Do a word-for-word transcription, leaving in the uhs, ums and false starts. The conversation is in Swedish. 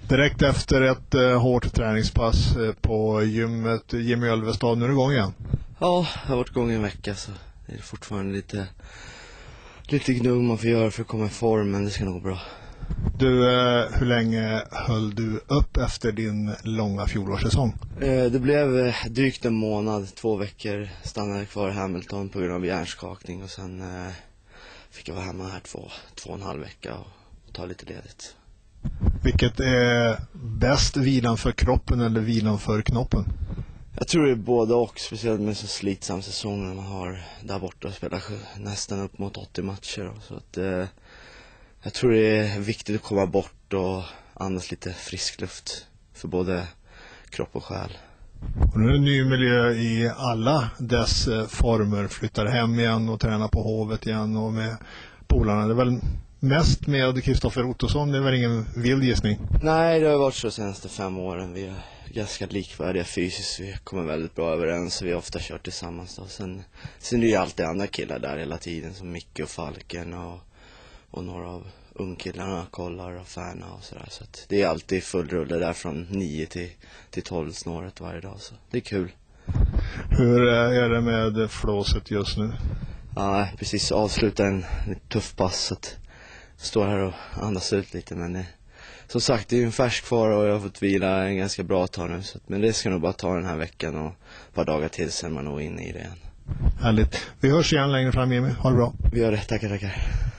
Direkt efter ett eh, hårt träningspass eh, på gymmet Jimmy Ölvestad, nu är det igång igen. Ja, jag har varit igång en vecka så det är fortfarande lite, lite gnugg man får göra för att komma i form, men det ska nog gå bra. Du, eh, hur länge höll du upp efter din långa fjolårssäsong? Eh, det blev eh, drygt en månad, två veckor stannade kvar i Hamilton på grund av hjärnskakning och sen eh, fick jag vara hemma här två, två och en halv vecka och ta lite ledigt. Vilket är bäst, vilan för kroppen eller vilan för knoppen? Jag tror det är både och, speciellt med så slitsam säsong när man har där borta och spelar nästan upp mot åttio matcher. Så att, eh, jag tror det är viktigt att komma bort och andas lite frisk luft för både kropp och själ. Och nu är det en ny miljö i alla dess former, flyttar hem igen och tränar på Hovet igen och med polarna. Det är väl mest med Kristoffer Ottosson, det är väl ingen vild gissning? Nej, det har varit så de senaste fem åren. Vi är ganska likvärdiga fysiskt, vi kommer väldigt bra överens och vi har ofta kört tillsammans. Då. Sen, sen är det ju alltid andra killar där hela tiden som Micke och Falken och, och några av ungkillarna kollar och färna och sådär. Så att det är alltid full rulle där från nio till, till tolv snåret varje dag, så det är kul. Hur är det med flåset just nu? Ja, precis avsluta en, en tuff pass så att står här och andas ut lite, men det, som sagt det är ju en färsk kvar och jag har fått vila en ganska bra tag nu, så att, men det ska nog bara ta den här veckan och ett par dagar till sen man nog inne i det igen. Härligt. Vi hörs igen längre fram, Jimmy. Ha det bra. Vi gör det, tackar tackar.